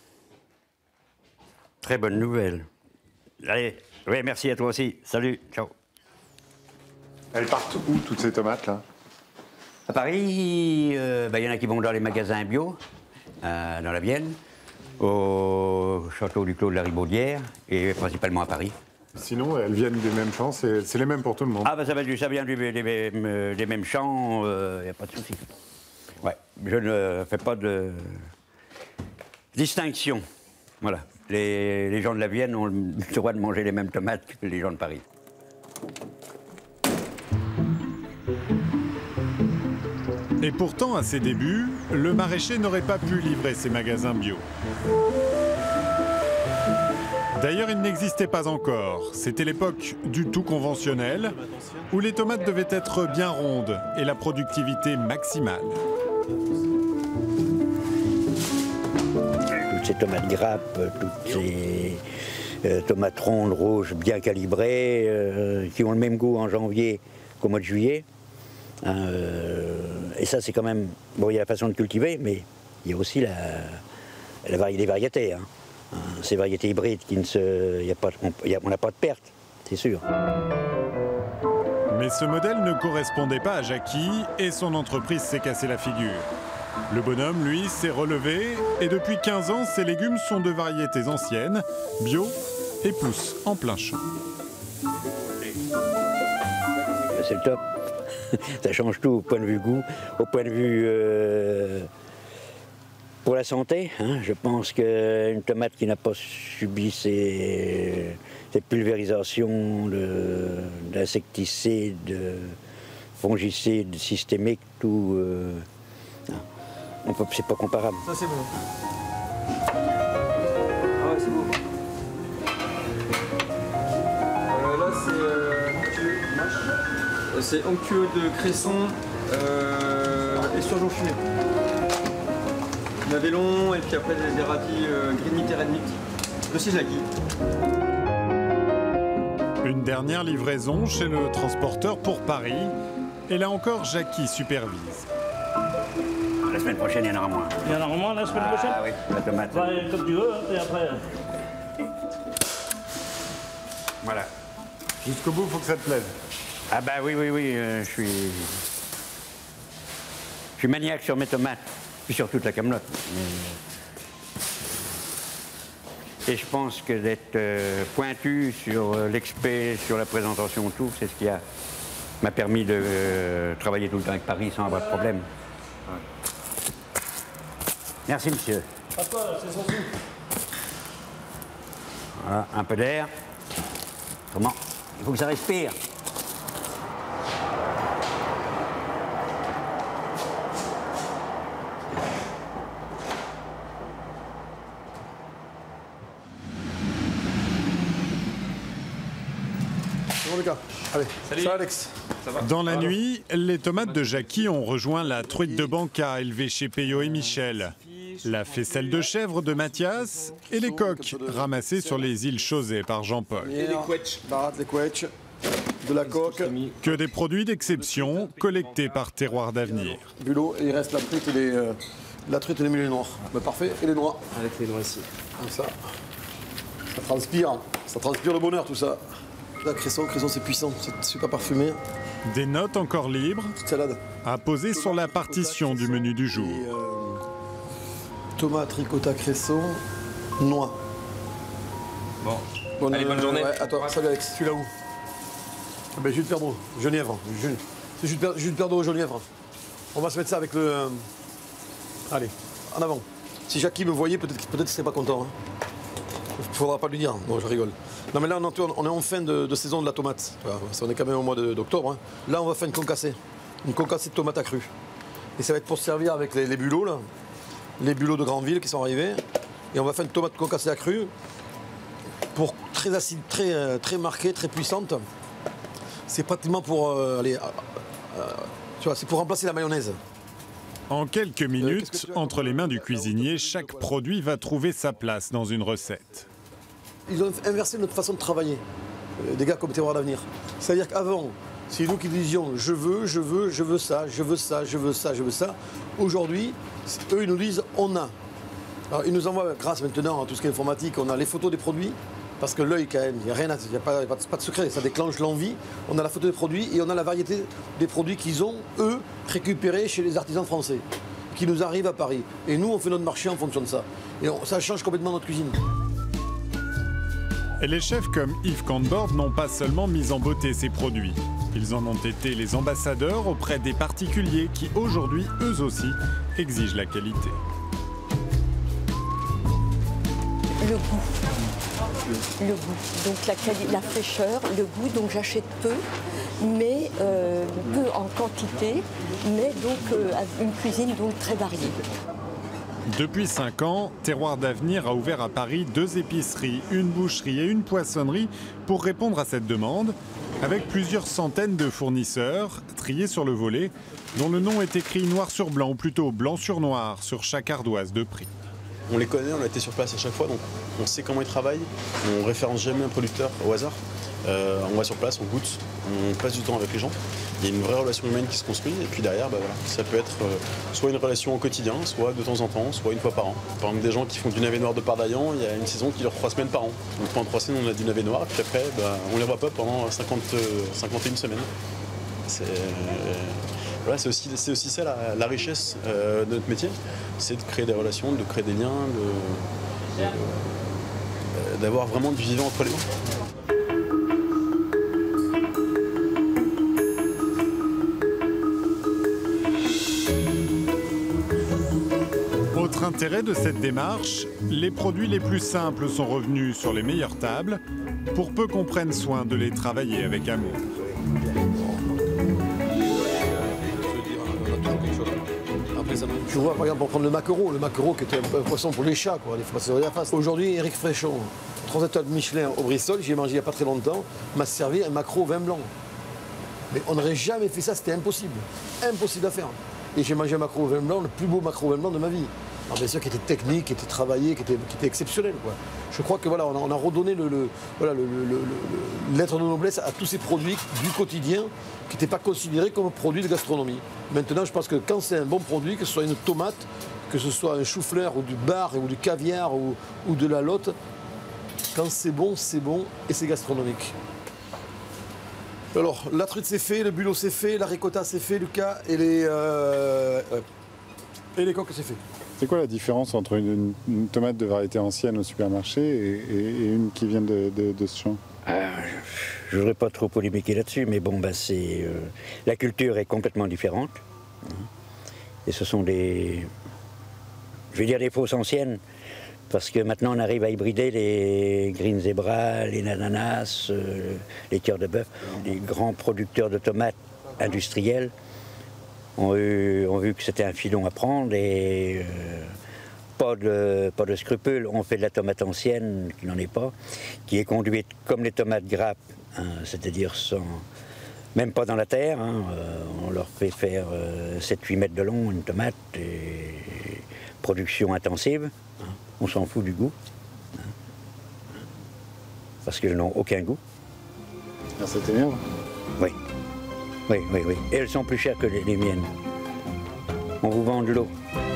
Très bonne nouvelle. Allez, oui, merci à toi aussi. Salut, ciao. Elles partent où, toutes ces tomates-là? À Paris, il euh, bah, y en a qui vont dans les magasins bio, euh, dans la Vienne, au château du Clos de la Ribaudière, et principalement à Paris. Sinon, elles viennent des mêmes champs, c'est les mêmes pour tout le monde. Ah, bah ça, va, ça vient du, des, mêmes, des mêmes champs, il euh, n'y a pas de souci. Ouais, je ne fais pas de distinction. Voilà. Les, les gens de la Vienne ont le droit de manger les mêmes tomates que les gens de Paris. Et pourtant, à ses débuts, le maraîcher n'aurait pas pu livrer ses magasins bio. D'ailleurs, il n'existait pas encore. C'était l'époque du tout conventionnel, où les tomates devaient être bien rondes et la productivité maximale. Toutes ces tomates grappes, toutes ces euh, tomates rondes, rouges, bien calibrées, euh, qui ont le même goût en janvier qu'au mois de juillet. Euh, et ça, c'est quand même... Bon, il y a la façon de cultiver, mais il y a aussi la, la vari les variétés. Hein. Ces variétés hybrides, qui ne se, y a pas, on n'a pas de perte, c'est sûr. Mais ce modèle ne correspondait pas à Jackie et son entreprise s'est cassé la figure. Le bonhomme, lui, s'est relevé et depuis quinze ans, ses légumes sont de variétés anciennes, bio et poussent en plein champ. C'est le top. Ça change tout au point de vue goût, au point de vue euh, pour la santé. Hein, je pense qu'une tomate qui n'a pas subi ces, cette pulvérisation d'insecticides, de, de fongicides systémiques, tout, euh, c'est pas comparable. Ça c'est bon. Ah ouais, c'est beau. Euh, là c'est euh, c'est onctueux de cresson euh, et surgeon fumé. Navellon et puis après des, des radis euh, gris méditerranéens. Aussi Jackie. Une dernière livraison chez le transporteur pour Paris. Et là encore, Jackie supervise. La semaine prochaine, il y en aura moins. Il y en aura moins la semaine ah, prochaine? Ah oui, la tomate. Bah, comme tu veux, hein, et après... Voilà. Jusqu'au bout, il faut que ça te plaise. Ah bah oui, oui, oui, euh, je suis... Je suis maniaque sur mes tomates, puis sur toute la camelote. Mais... Et je pense que d'être euh, pointu sur euh, l'expé, sur la présentation, tout, c'est ce qui a m'a permis de euh, travailler tout le temps avec Paris sans avoir de problème. Ouais. Merci, monsieur. À toi, c'est sans sou. Voilà, un peu d'air. Comment? Il faut que ça respire. Bon, les gars. Allez, salut, salut Alex. Ça va. Dans la nuit, les tomates de Jackie ont rejoint la truite de Banca élevée chez Peyo et Michel, la faisselle de chèvre de Mathias et les coques ramassées sur les îles Chausey par Jean-Paul. Et les couettes. Barate, les couettes, de la coque. Que des produits d'exception collectés par Terroir d'Avenir. Bulot, et il reste la truite et les, euh, la truite et les mulets noirs. Bah, parfait, et les noix. Avec les noix ici. Comme ça. Ça transpire, ça transpire le bonheur tout ça. La cresson, cresson c'est puissant, c'est super parfumé. Des notes encore libres salade à poser sur la partition du menu du jour. Et, euh, tomate, ricotta, cresson, noix. Bon, bonne, allez, bonne euh, journée. Ouais, attends, salut Alex, tu l'as où? Ah ben, jus de perdreau, genièvre. Jus, c'est jus de, per, jus de perdreau, genièvre. On va se mettre ça avec le... Euh, allez, en avant. Si Jackie me voyait, peut-être peut-être qu'il serait pas content. Hein. Il ne faudra pas lui dire. Non, je rigole. Non, mais là, on, on est en fin de, de saison de la tomate. Voilà, on est quand même au mois d'octobre. Hein. Là, on va faire une concassée. Une concassée de tomates accrues. Et ça va être pour se servir avec les, les bulots, là. Les bulots de Grandville qui sont arrivés. Et on va faire une tomate concassée accrue. Pour très acide, très, très marquée, très puissante. C'est pratiquement pour... Euh, aller, euh, tu vois, c'est pour remplacer la mayonnaise. En quelques minutes, euh, entre les mains du cuisinier, chaque produit va trouver sa place dans une recette. Ils ont inversé notre façon de travailler, euh, des gars comme Terroir d'Avenir. C'est-à-dire qu'avant, c'est nous qui disions « je veux, je veux, je veux ça, je veux ça, je veux ça, je veux ça ». Aujourd'hui, eux, ils nous disent « on a ». Alors, ils nous envoient, grâce maintenant à tout ce qui est informatique, on a les photos des produits, parce que l'œil, quand même, il n'y a rien, il n'y a pas, pas, pas de secret, ça déclenche l'envie. On a la photo des produits et on a la variété des produits qu'ils ont, eux, récupérés chez les artisans français, qui nous arrivent à Paris. Et nous, on fait notre marché en fonction de ça. Et on, ça change complètement notre cuisine. Et les chefs comme Yves Cambord n'ont pas seulement mis en beauté ces produits. Ils en ont été les ambassadeurs auprès des particuliers qui, aujourd'hui, eux aussi, exigent la qualité. Le goût. Le goût, donc la, la fraîcheur, le goût, donc j'achète peu, mais euh, peu en quantité, mais donc euh, une cuisine donc très variée. Depuis cinq ans, Terroir d'Avenir a ouvert à Paris deux épiceries, une boucherie et une poissonnerie pour répondre à cette demande, avec plusieurs centaines de fournisseurs triés sur le volet, dont le nom est écrit noir sur blanc, ou plutôt blanc sur noir, sur chaque ardoise de prix. On les connaît, on a été sur place à chaque fois, donc on sait comment ils travaillent. On ne référence jamais un producteur au hasard. Euh, on va sur place, on goûte, on passe du temps avec les gens. Il y a une vraie relation humaine qui se construit. Et puis derrière, bah voilà, ça peut être euh, soit une relation au quotidien, soit de temps en temps, soit une fois par an. Par exemple, des gens qui font du navet noir de Pardaillan, il y a une saison qui dure trois semaines par an. Donc pendant trois semaines, on a du navet noir, et puis après, bah, on ne les voit pas pendant cinquante, cinquante et une semaines. C'est... Voilà, c'est aussi, c'est aussi ça la, la richesse euh, de notre métier, c'est de créer des relations, de créer des liens, de, de, euh, d'avoir vraiment du vivant entre les mains. Autre intérêt de cette démarche, les produits les plus simples sont revenus sur les meilleures tables, pour peu qu'on prenne soin de les travailler avec amour. Tu vois, par exemple, pour prendre le maquereau, le maquereau qui était un poisson pour les chats, quoi, les Français de la face. Aujourd'hui, Éric Fréchon, trois étoiles Michelin au Bristol, j'y ai mangé il n'y a pas très longtemps, m'a servi un maquereau au vin blanc. Mais on n'aurait jamais fait ça, c'était impossible. Impossible à faire. Et j'ai mangé un maquereau au vin blanc, le plus beau maquereau au vin blanc de ma vie. Alors bien sûr, qui était technique, qui était travaillé, qui était, qui était exceptionnel, quoi. Je crois que voilà, on a, on a redonné le, le, voilà, le, le, le, le, l'être de noblesse à tous ces produits du quotidien qui n'étaient pas considérés comme produits de gastronomie. Maintenant, je pense que quand c'est un bon produit, que ce soit une tomate, que ce soit un chou-fleur ou du bar ou du caviar ou, ou de la lotte, quand c'est bon, c'est bon et c'est gastronomique. Alors, la truite c'est fait, le bulot c'est fait, la ricotta c'est fait, Lucas, et les, euh, et les coques c'est fait. C'est quoi la différence entre une, une tomate de variété ancienne au supermarché et, et, et une qui vient de, de, de ce champ? Ah, je ne voudrais pas trop polémiquer là-dessus, mais bon, bah, c'est, euh, la culture est complètement différente. Et ce sont des, je vais dire des fausses anciennes, parce que maintenant on arrive à hybrider les Green Zebra, les Nananas, euh, les cœurs de bœuf. Les grands producteurs de tomates industriels ont, eu, ont vu que c'était un filon à prendre et euh, pas de, pas de scrupules. On fait de la tomate ancienne, qui n'en est pas, qui est conduite comme les tomates grappes, hein, c'est-à-dire sans, même pas dans la terre. Hein, euh, on leur fait faire euh, sept huit mètres de long, une tomate, et production intensive. Hein, on s'en fout du goût, hein, parce qu'elles n'ont aucun goût. Ah, c'était bien. Oui. Oui, oui, oui. Et elles sont plus chères que les, les miennes. On vous vend de l'eau.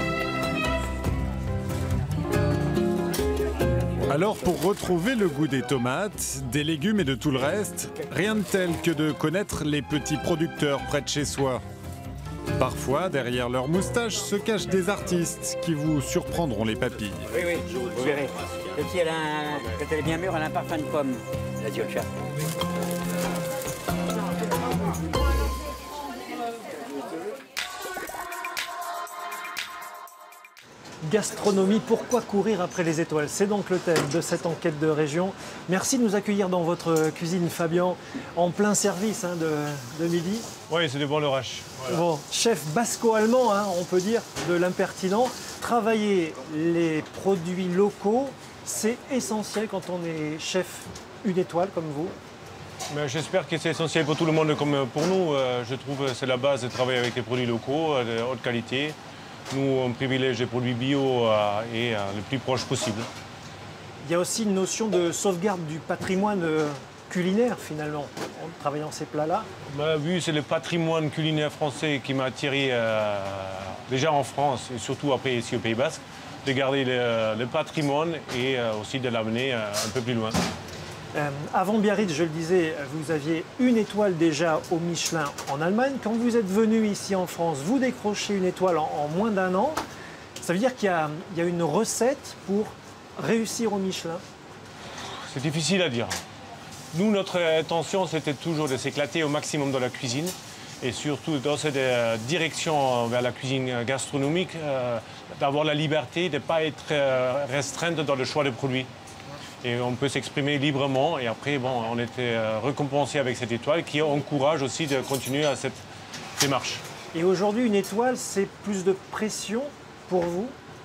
Alors pour retrouver le goût des tomates, des légumes et de tout le reste, rien de tel que de connaître les petits producteurs près de chez soi. Parfois, derrière leurs moustaches se cachent des artistes qui vous surprendront les papilles. Oui, oui, vous verrez. Quand elle, a un... Quand elle est bien mûre, elle a un parfum de pomme, la diocha. Gastronomie, pourquoi courir après les étoiles? C'est donc le thème de cette enquête de région. Merci de nous accueillir dans votre cuisine, Fabien, en plein service hein, de, de midi. Oui, c'est du bon lorrache. Voilà. Bon, chef basco-allemand, hein, on peut dire, de l'impertinent. Travailler les produits locaux, c'est essentiel quand on est chef une étoile comme vous. J'espère que c'est essentiel pour tout le monde comme pour nous. Je trouve que c'est la base de travailler avec les produits locaux de haute qualité. Nous, on privilège les produits bio et le plus proche possible. Il y a aussi une notion de sauvegarde du patrimoine culinaire, finalement, en travaillant ces plats-là. Bah, vu c'est le patrimoine culinaire français qui m'a attiré euh, déjà en France et surtout après ici au Pays Basque, de garder le, le patrimoine et euh, aussi de l'amener euh, un peu plus loin. Euh, avant Biarritz, je le disais, vous aviez une étoile déjà au Michelin en Allemagne. Quand vous êtes venu ici en France, vous décrochez une étoile en, en moins d'un an. Ça veut dire qu'il y, y a une recette pour réussir au Michelin? C'est difficile à dire. Nous, notre intention, c'était toujours de s'éclater au maximum dans la cuisine et surtout dans cette euh, direction vers la cuisine gastronomique, euh, d'avoir la liberté de ne pas être euh, restreinte dans le choix des produits. Et on peut s'exprimer librement. Et après, bon, on était récompensé avec cette étoile qui encourage aussi de continuer à cette démarche. Et aujourd'hui, une étoile, c'est plus de pression pour vous?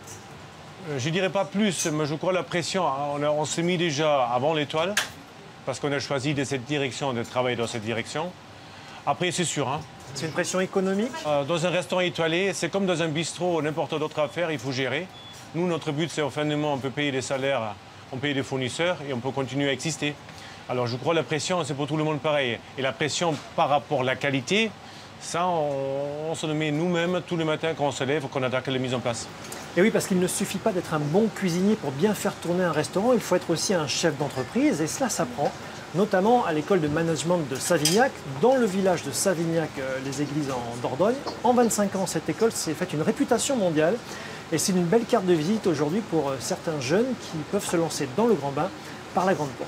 Je ne dirais pas plus, mais je crois la pression, on, a, on s'est mis déjà avant l'étoile, parce qu'on a choisi de cette direction, de travailler dans cette direction. Après, c'est sûr. Hein, c'est une pression économique? euh, Dans un restaurant étoilé, c'est comme dans un bistrot, n'importe d'autre affaire, il faut gérer. Nous, notre but, c'est au fin du mois, on peut payer les salaires, on paye des fournisseurs et on peut continuer à exister. Alors je crois que la pression, c'est pour tout le monde pareil. Et la pression par rapport à la qualité, ça, on, on se le met nous-mêmes tous les matins quand on se lève, qu'on attaque les mises en place. Et oui, parce qu'il ne suffit pas d'être un bon cuisinier pour bien faire tourner un restaurant, il faut être aussi un chef d'entreprise et cela s'apprend, notamment à l'école de management de Savignac, dans le village de Savignac, euh, les Églises en Dordogne. En vingt-cinq ans, cette école s'est faite une réputation mondiale. Et c'est une belle carte de visite aujourd'hui pour certains jeunes qui peuvent se lancer dans le grand bain par la grande porte.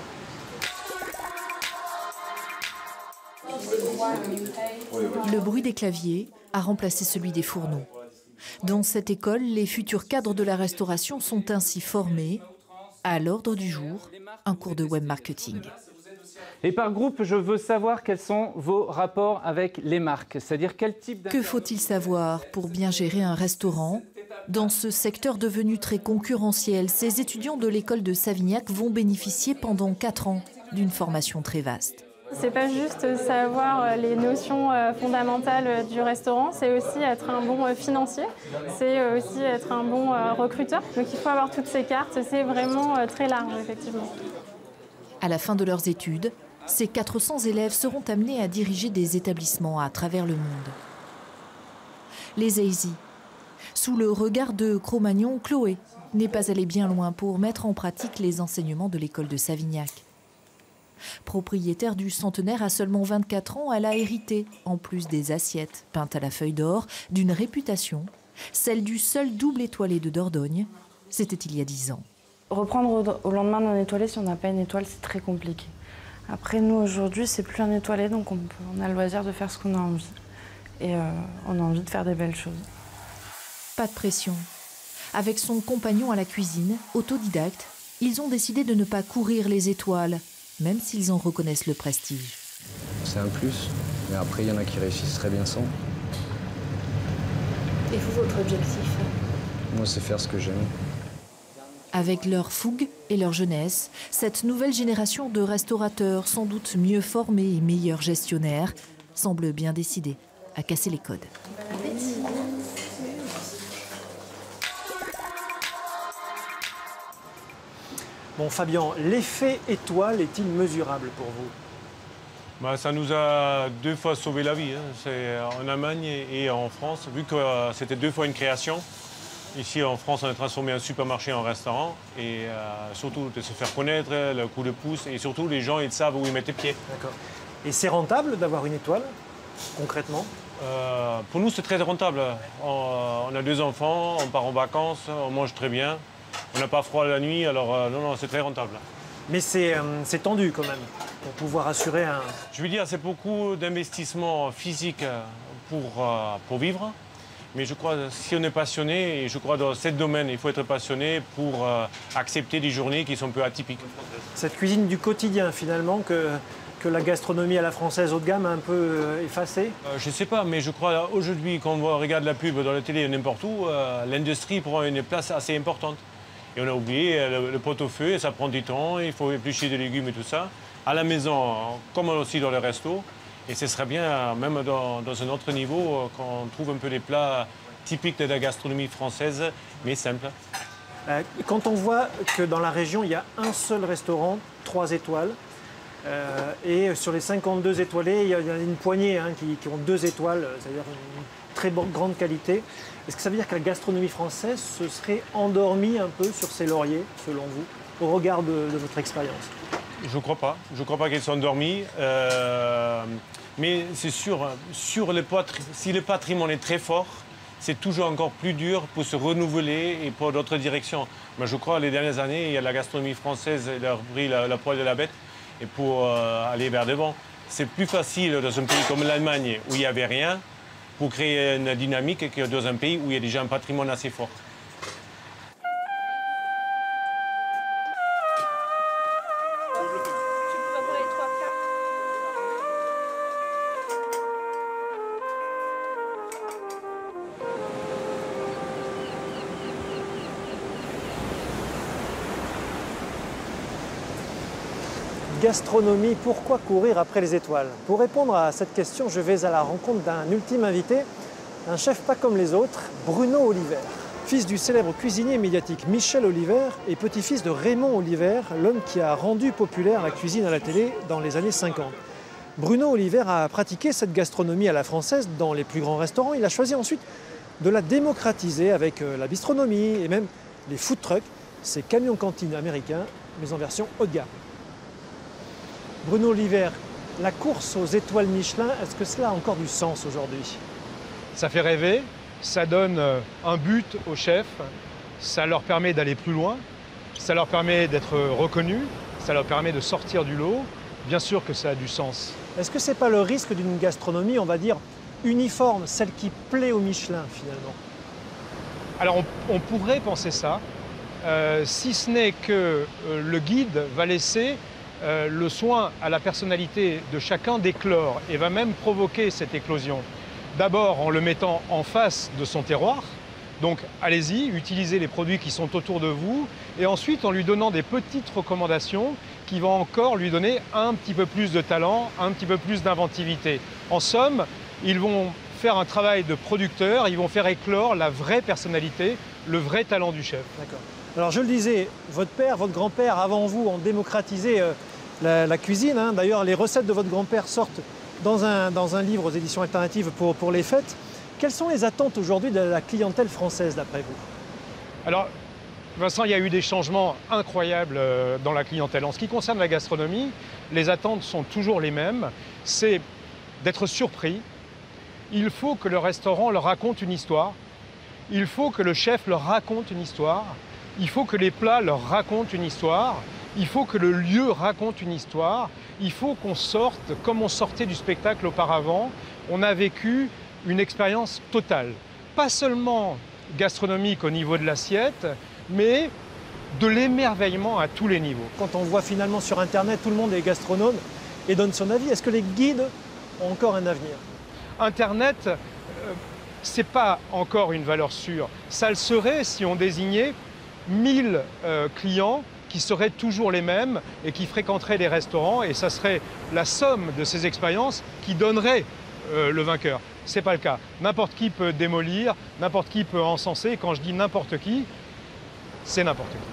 Le bruit des claviers a remplacé celui des fourneaux. Dans cette école, les futurs cadres de la restauration sont ainsi formés. À l'ordre du jour, un cours de web marketing. Et par groupe, je veux savoir quels sont vos rapports avec les marques, c'est-à-dire quel type... Que faut-il savoir pour bien gérer un restaurant? Dans ce secteur devenu très concurrentiel, ces étudiants de l'école de Savignac vont bénéficier pendant quatre ans d'une formation très vaste. C'est pas juste savoir les notions fondamentales du restaurant, c'est aussi être un bon financier, c'est aussi être un bon recruteur. Donc il faut avoir toutes ces cartes, c'est vraiment très large effectivement. À la fin de leurs études, ces quatre cents élèves seront amenés à diriger des établissements à travers le monde. Les A Z. Sous le regard de Cro-Magnon, Chloé n'est pas allée bien loin pour mettre en pratique les enseignements de l'école de Savignac. Propriétaire du centenaire à seulement vingt-quatre ans, elle a hérité, en plus des assiettes peintes à la feuille d'or, d'une réputation, celle du seul double étoilé de Dordogne. C'était il y a dix ans. Reprendre au lendemain d'un étoilé, si on n'a pas une étoile, c'est très compliqué. Après, nous, aujourd'hui, c'est plus un étoilé, donc on, peut, on a le loisir de faire ce qu'on a envie. Et euh, on a envie de faire des belles choses. Pas de pression. Avec son compagnon à la cuisine, autodidacte, ils ont décidé de ne pas courir les étoiles, même s'ils en reconnaissent le prestige. C'est un plus, mais après, il y en a qui réussissent très bien sans. Et vous, votre objectif? Moi, c'est faire ce que j'aime. Avec leur fougue et leur jeunesse, cette nouvelle génération de restaurateurs, sans doute mieux formés et meilleurs gestionnaires, semble bien décidée à casser les codes. Bon Fabien, l'effet étoile est-il mesurable pour vous? Bah, ça nous a deux fois sauvé la vie. Hein. C'est en Allemagne et en France, vu que euh, c'était deux fois une création. Ici en France, on a transformé un supermarché en restaurant et euh, surtout de se faire connaître, le coup de pouce et surtout les gens ils savent où ils mettent les pieds. D'accord. Et c'est rentable d'avoir une étoile, concrètement? euh, Pour nous, c'est très rentable. On, on a deux enfants, on part en vacances, on mange très bien. On n'a pas froid la nuit, alors euh, non, non, c'est très rentable. Mais c'est euh, tendu quand même, pour pouvoir assurer un... Je veux dire, c'est beaucoup d'investissement physique pour, euh, pour vivre. Mais je crois, si on est passionné, et je crois dans ce domaine, il faut être passionné pour euh, accepter des journées qui sont un peu atypiques. Cette cuisine du quotidien, finalement, que, que la gastronomie à la française haut de gamme a un peu euh, effacée euh, Je ne sais pas, mais je crois aujourd'hui, quand on regarde la pub dans la télé n'importe où, euh, l'industrie prend une place assez importante. Et on a oublié le, le pot-au-feu, ça prend du temps, il faut éplucher des légumes et tout ça. À la maison, comme aussi dans les restos. Et ce serait bien, même dans, dans un autre niveau, qu'on trouve un peu les plats typiques de la gastronomie française, mais simples. Euh, quand on voit que dans la région, il y a un seul restaurant, trois étoiles, euh, et sur les cinquante-deux étoilés, il y a, il y a une poignée hein, qui, qui ont deux étoiles, c'est-à-dire une très bon, grande qualité. Est-ce que ça veut dire que la gastronomie française se serait endormie un peu sur ses lauriers, selon vous, au regard de, de votre expérience? Je ne crois pas. Je ne crois pas qu'elle soit endormie. Euh, mais c'est sûr, sur le si le patrimoine est très fort, c'est toujours encore plus dur pour se renouveler et pour d'autres directions. Mais je crois que les dernières années, il y a la gastronomie française, elle a repris la, la poêle de la bête et pour euh, aller vers devant. C'est plus facile dans un pays comme l'Allemagne où il n'y avait rien pour créer une dynamique que dans un pays où il y a déjà un patrimoine assez fort. Gastronomie, pourquoi courir après les étoiles? Pour répondre à cette question, je vais à la rencontre d'un ultime invité, un chef pas comme les autres, Bruno Oliver. Fils du célèbre cuisinier médiatique Michel Oliver et petit-fils de Raymond Oliver, l'homme qui a rendu populaire la cuisine à la télé dans les années cinquante. Bruno Oliver a pratiqué cette gastronomie à la française dans les plus grands restaurants. Il a choisi ensuite de la démocratiser avec la bistronomie et même les food trucks, ces camions cantines américains, mais en version haut de gamme. Bruno Oliver, la course aux étoiles Michelin, est-ce que cela a encore du sens aujourd'hui? Ça fait rêver, ça donne un but aux chefs, ça leur permet d'aller plus loin, ça leur permet d'être reconnus, ça leur permet de sortir du lot. Bien sûr que ça a du sens. Est-ce que ce n'est pas le risque d'une gastronomie, on va dire, uniforme, celle qui plaît au Michelin finalement? Alors on, on pourrait penser ça, euh, si ce n'est que euh, le guide va laisser Euh, le soin à la personnalité de chacun d'éclore et va même provoquer cette éclosion. D'abord en le mettant en face de son terroir, donc allez-y, utilisez les produits qui sont autour de vous, et ensuite en lui donnant des petites recommandations qui vont encore lui donner un petit peu plus de talent, un petit peu plus d'inventivité. En somme, ils vont faire un travail de producteur, ils vont faire éclore la vraie personnalité, le vrai talent du chef. D'accord. Alors je le disais, votre père, votre grand-père avant vous ont démocratisé euh, la, la cuisine. Hein. D'ailleurs, les recettes de votre grand-père sortent dans un, dans un livre aux éditions alternatives pour, pour les fêtes. Quelles sont les attentes aujourd'hui de la clientèle française d'après vous? Alors, Vincent, il y a eu des changements incroyables dans la clientèle. En ce qui concerne la gastronomie, les attentes sont toujours les mêmes. C'est d'être surpris. Il faut que le restaurant leur raconte une histoire. Il faut que le chef leur raconte une histoire. Il faut que les plats leur racontent une histoire. Il faut que le lieu raconte une histoire. Il faut qu'on sorte comme on sortait du spectacle auparavant. On a vécu une expérience totale. Pas seulement gastronomique au niveau de l'assiette, mais de l'émerveillement à tous les niveaux. Quand on voit finalement sur Internet, tout le monde est gastronome et donne son avis. Est-ce que les guides ont encore un avenir? Internet, euh, ce n'est pas encore une valeur sûre. Ça le serait si on désignait mille euh, clients qui seraient toujours les mêmes et qui fréquenteraient les restaurants, et ça serait la somme de ces expériences qui donnerait euh, le vainqueur. Ce n'est pas le cas. N'importe qui peut démolir, n'importe qui peut encenser, et quand je dis n'importe qui, c'est n'importe qui.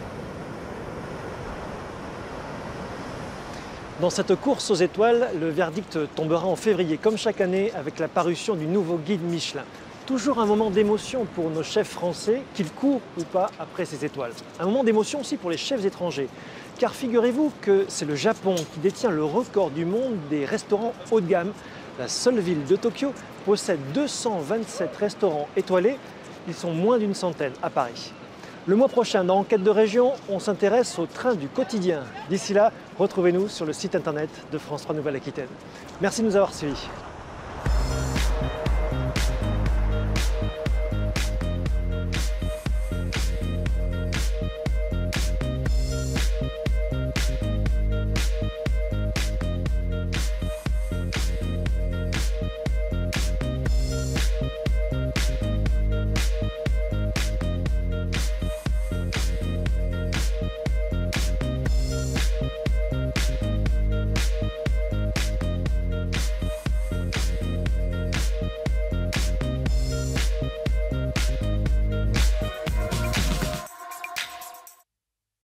Dans cette course aux étoiles, le verdict tombera en février, comme chaque année, avec la parution du nouveau guide Michelin. Toujours un moment d'émotion pour nos chefs français, qu'ils courent ou pas après ces étoiles. Un moment d'émotion aussi pour les chefs étrangers. Car figurez-vous que c'est le Japon qui détient le record du monde des restaurants haut de gamme. La seule ville de Tokyo possède deux cent vingt-sept restaurants étoilés. Ils sont moins d'une centaine à Paris. Le mois prochain, dans Enquête de région, on s'intéresse au train du quotidien. D'ici là, retrouvez-nous sur le site internet de France trois Nouvelle-Aquitaine. Merci de nous avoir suivis.